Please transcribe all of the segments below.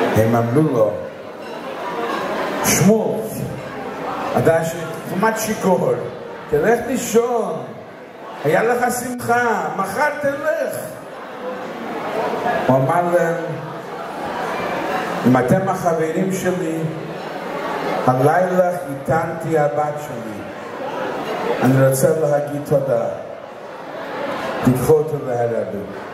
הם אמרו לו, שמואל, אתה כמעט שיכור, תלך לישון, היה לך שמחה, מחר תלך. הוא אמר להם, אם אתם החברים שלי, הלילה חיתנתי הבת שלי, אני רוצה להגיד תודה, תיקחו אותו להרבי.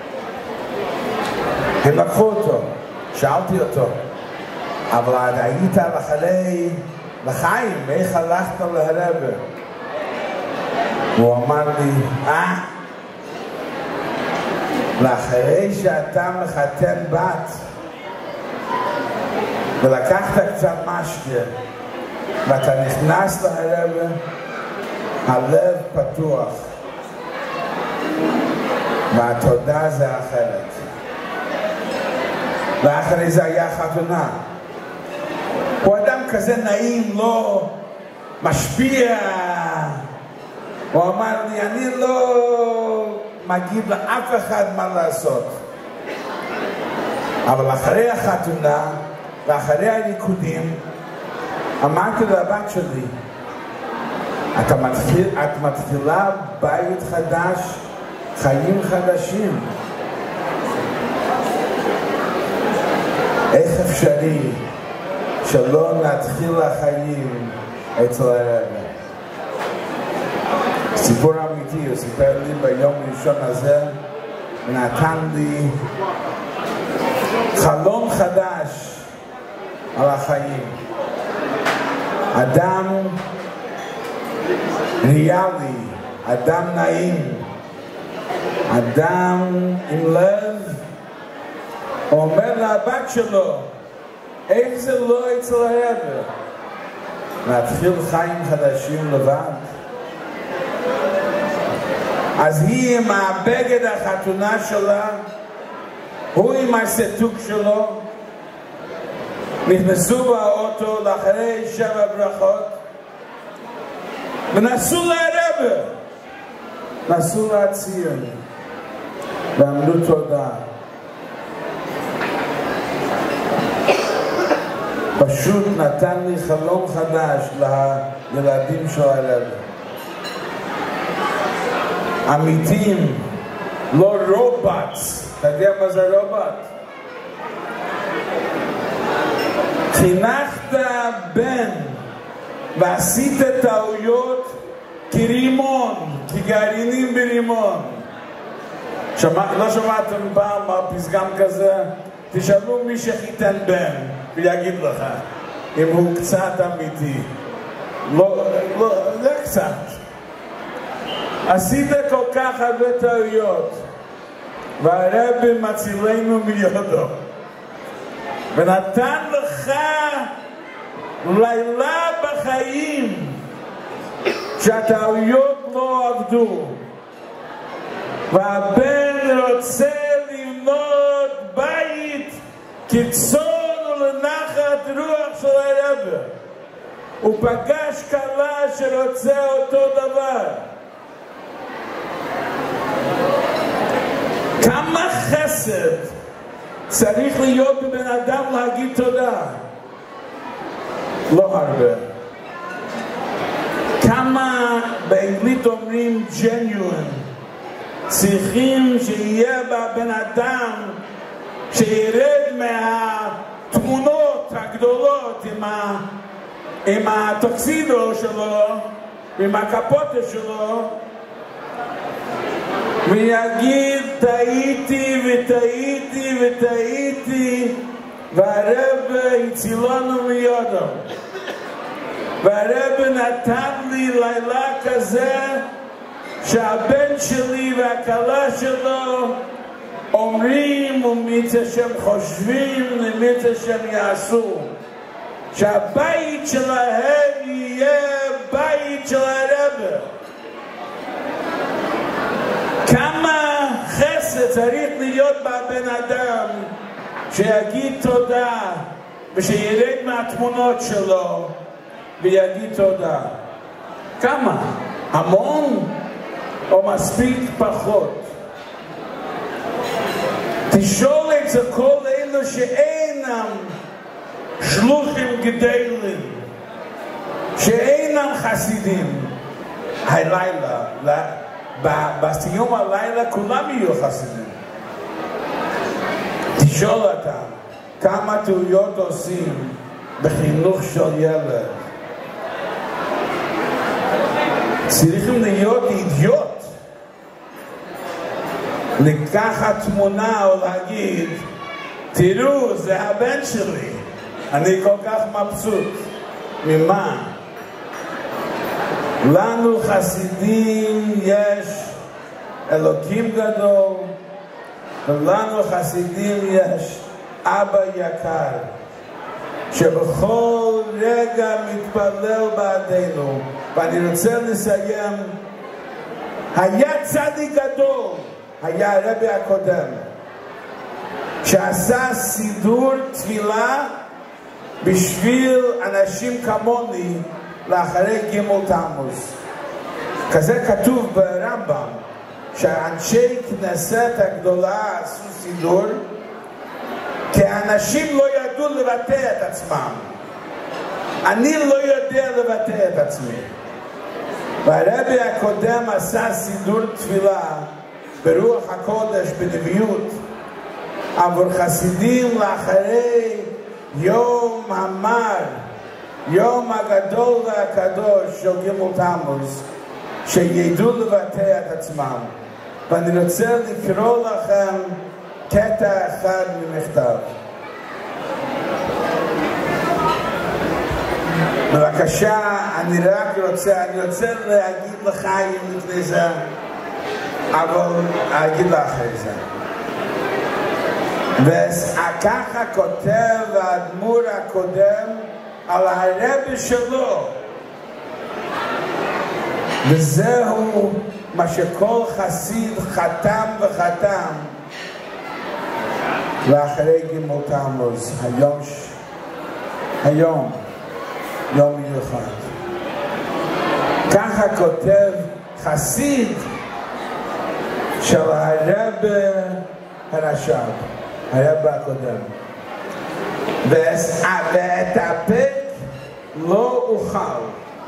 הם לקחו אותו, שאלתי אותו, אבל היית אחרי לחיים, איך הלכת להרבי? הוא אמר לי, לאחרי שאתה מחתן בת ולקחת קצת משקה ואתה נכנס להרבי, הלב פתוח והתודה זה אחרת. ואחרי זה היה חתונה. הוא אדם כזה נעים, לא משפיע. הוא אמר לי, אני לא מגיד לאף אחד מה לעשות. אבל אחרי החתונה ואחרי הריקודים, אמרתי לבת שלי, את מתחילה בית חדש, חיים חדשים. איך אפשרי שלא נתחיל החיים אצל הרבי? סיפור אמיתי, הוא סיפר לי ביום ראשון הזה, ונתן לי חלום חדש על החיים. אדם ריאלי, אדם נעים, אדם עם לב, הוא אומר לבת שלו, איך זה לא אצל הרבי? להתחיל חיים חדשים לבד. אז היא עם הבגד החתונה שלה, הוא עם הסטוק שלו, נכנסו באוטו לאחרי 7 ברכות, ונסעו להרבי, נסעו להציון, ואמרו תודה. פשוט נתן לי חלום חדש לילדים של הרבי. אמיתיים, לא רובוט. אתה יודע מה זה רובוט? חינכת בן ועשית טעויות כרימון, כגרעינים ברימון. לא שמעתם פעם פסגם כזה? תשאלו מי שחיתן בן ויגיד לך אם הוא קצת אמיתי. לא קצת. עשית כל כך הרבה טעויות והרבי מצילנו מיודו ונתן לך לילה בחיים שהטעויות לא עבדו, והבן רוצה לבנות בית קיצון ולנחת רוח של הרבי. הוא פגש כלה שרוצה אותו דבר. כמה חסד צריך להיות בבן אדם להגיד תודה? לא הרבה. כמה באנגלית אומרים genuine, צריכים שיהיה בבן אדם שירד מהתמונות הגדולות עם הטוקסידו שלו ועם הקפוטה שלו, ויגיד טעיתי וטעיתי וטעיתי והרבי הצילנו מיודו, והרבי נתן לי לילה כזה שהבן שלי והכלה שלו אומרים ומצא שהם חושבים ומצא שהם יעשו, שהבית שלהם יהיה בית של הרבי. כמה חסד צריך להיות בבן אדם שיגיד תודה ושירד מהתמונות שלו ויגיד תודה. כמה? המון או מספיק פחות? תשאול את זה כל אלו שאינם גדלים שאינם חסידים הלילה, בסיום הלילה כולם יהיו חסידים. תשאול אותם כמה טעויות עושים בחינוך של ילד. צריכים להיות אידיוט לקחת תמונה או להגיד תראו זה הבן שלי, אני כל כך מבסוט. ממה? לנו חסידים יש אלוקים גדול, ולנו חסידים יש אבא יקר שבכל רגע מתפלל בעדנו. ואני רוצה לסיים, היה צדיק גדול, היה הרבי הקודם שעשה סידור תפילה בשביל אנשים כמוני לאחרי ג' תמוז. כזה כתוב ברמב"ם, שאנשי כנסת הגדולה עשו סידור כי האנשים לא ידעו לבטא את עצמם. אני לא יודע לבטא את עצמי, והרבי הקודם עשה סידור תפילה ברוח הקודש בנביאות עבור חסידים לאחרי יום המר, יום הגדול והקדוש של ג' תמוז, שידעו לבטא את עצמם. ואני רוצה לקרוא לכם קטע אחד ממכתב. בבקשה, אני רוצה להגיד לך לפני זה, אבל אגיד לך את זה. וככה כותב האדמו"ר הקודם על הרבי שלו, וזהו מה שכל חסיד חתם וחתם לאחרי ג' תמוז, היום יום מיוחד. ככה כותב חסיד של הרבי הרש"ב, הרבי הקודם. ואתאפק לא אוכל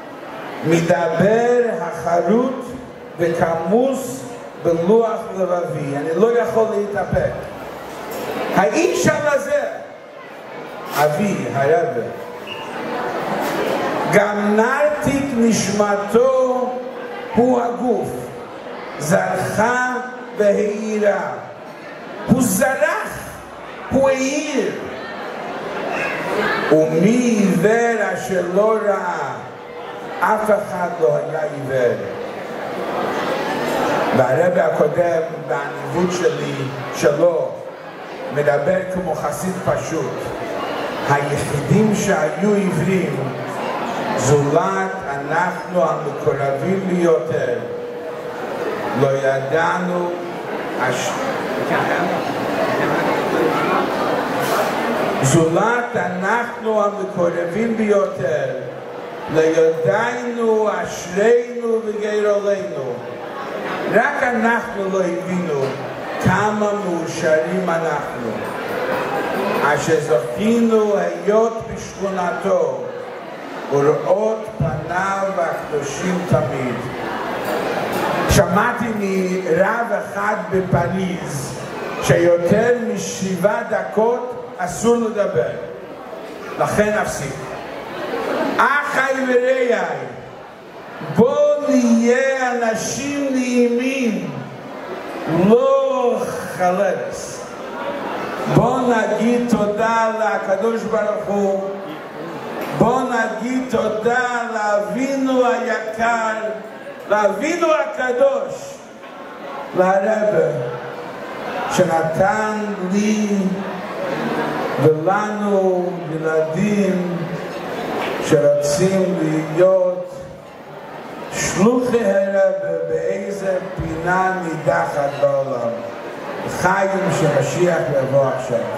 מדבר החרוט וכמוס בלוח לבבי. אני לא יכול להתאפק. האיש הזה, אבי, הרבי, גם נרתיק נשמתו הוא הגוף, זרחה והאירה. הוא זרח, הוא העיר. ומי עיוור אשר לא ראה? אף אחד לא היה עיוור. והרבי הקודם בעניבות שלו מדבר כמו חסיד פשוט. היחידים שהיו עיוורים זולת אנחנו המקורבים ביותר לא ידענו זולת אנחנו המקורבים ביותר לא ידענו אשרינו וגרולנו. רק אנחנו לא הבינו כמה מאושרים אנחנו אשר זכינו להיות בשכונתו וראות פניו הקדושים תמיד. שמעתי מרב אחד בפריז שיותר מ7 דקות אסור לדבר, לכן אפסיק. אחי ורעי, בוא נהיה אנשים נעימים, לא חלרס. בוא נגיד תודה לקדוש ברוך הוא, בוא נגיד תודה לאבינו היקר, לאבינו הקדוש, לרבי שנתן לי ולנו ילדים שרוצים להיות שלוחי הרבי באיזה פינה נידחת בעולם. חיים שמשיח יבוא עכשיו.